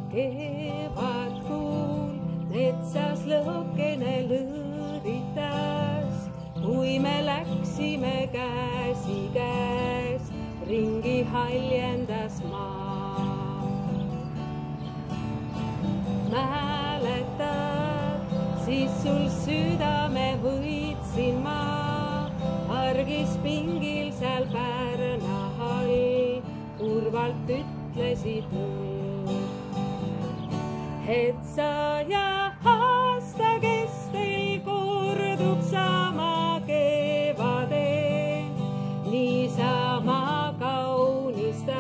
Kevadkuul metsas lõõkene lõõritas, kui me läksime käsikäes, ringi haljendas maa. Mäletad, siis sul südame võitsin ma, argispingil seal Pärna all, kurvalt ütlesid mul, et sa ja aasta kestel kordub sama kevade, niisama kaunis ta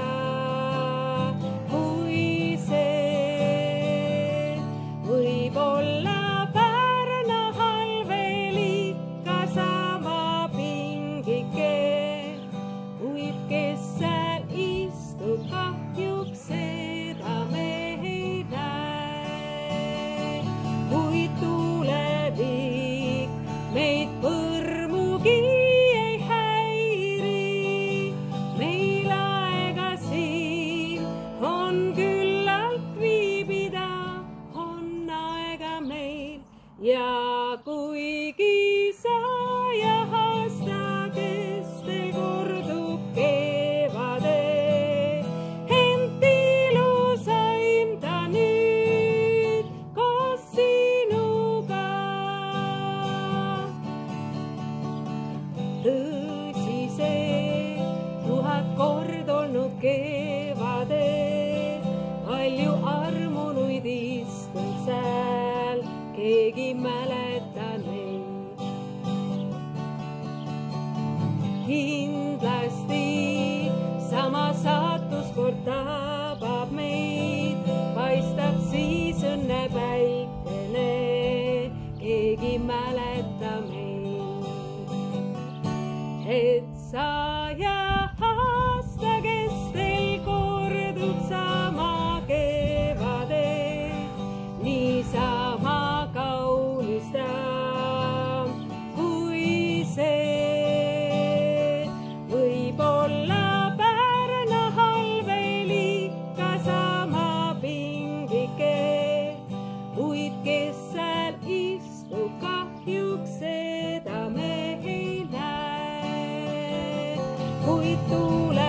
kui see. Võib-olla Pärna all veel ikka sama pingike, kuid kes seal istub, kahjuks seda me ei näe. Kuid tulevik meid põrmugi ei häiri, meil aega siin on küllalt viibida, on aega meil. Ja kuigi saja aasta kestel kordub kevade, ent ilusaim ta nüüd koos sinuga. Tõsi see 1000 kord olnud kevade, palju armunuid istun seal, keegi mäleta neid. Kindlasti sama saatus kord tabab meid, paistab siis õnnepäikene, keegi mäleta meid. Et saja aasta kestel kordub sama kevade, niisama kaunis ta kui see. Võib-olla Pärna all veel ikka sama pingike, kuid kes seal istub, kahjuks seda me ei näe. Kuid tule